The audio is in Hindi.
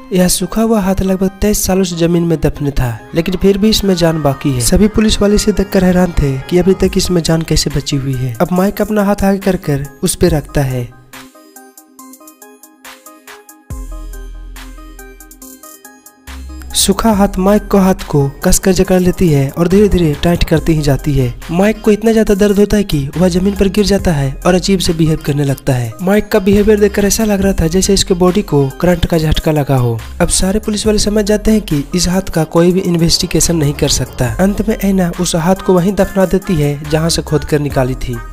यह सूखा हुआ हाथ लगभग 23 सालों से जमीन में दफन था, लेकिन फिर भी इसमें जान बाकी है। सभी पुलिस वाले इसे देखकर हैरान थे कि अभी तक इसमें जान कैसे बची हुई है। अब माइक अपना हाथ आगे कर उस पे रखता है। सूखा हाथ माइक को हाथ को कसकर जकड़ लेती है और धीरे धीरे टाइट करती ही जाती है। माइक को इतना ज्यादा दर्द होता है कि वह जमीन पर गिर जाता है और अजीब से बिहेव करने लगता है। माइक का बिहेवियर देखकर ऐसा लग रहा था जैसे इसके बॉडी को करंट का झटका लगा हो। अब सारे पुलिस वाले समझ जाते हैं कि इस हाथ का कोई भी इन्वेस्टिगेशन नहीं कर सकता। अंत में ऐना उस हाथ को वहीं दफना देती है जहाँ से खोद कर निकाली थी।